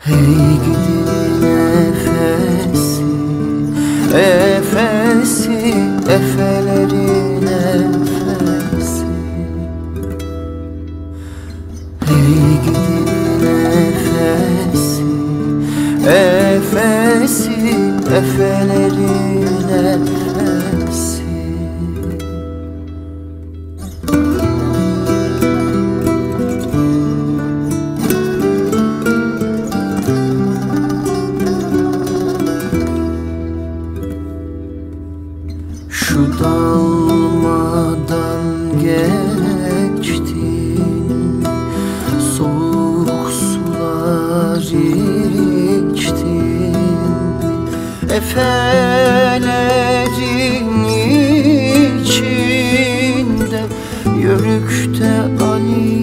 Hey gidi nefesi, efesi, efelerin efesi. Hey gidi nefesi, efesi, efelerin efesi. Şu dalmadan geçtin, soğuk sular içtin, efelerin içinde yörükte Ali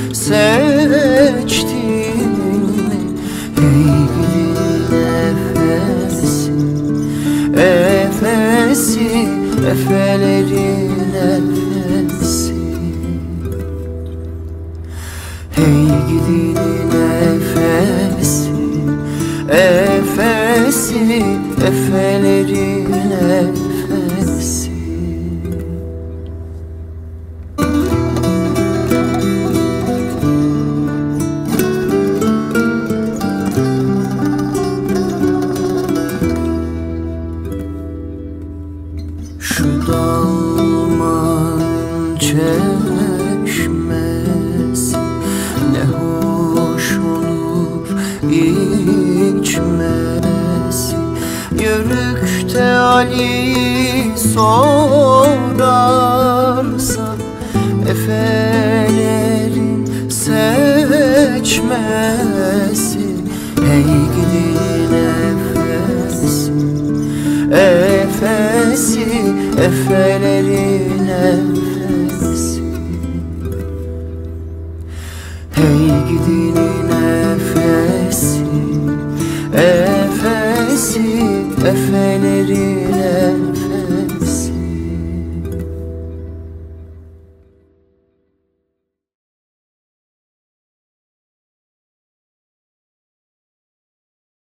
seçtin. Hey gidi nefesi, efesi, efelerin efesi. Hey gidi nefesi, efesi, efelerin efesi. Şu dalman çeşmesi ne hoş olur içmesi. Yörükte Ali sorarsa efelerin seçmesi. Hey gidi nefesi, efesi, efelerin efesi. Hey gidi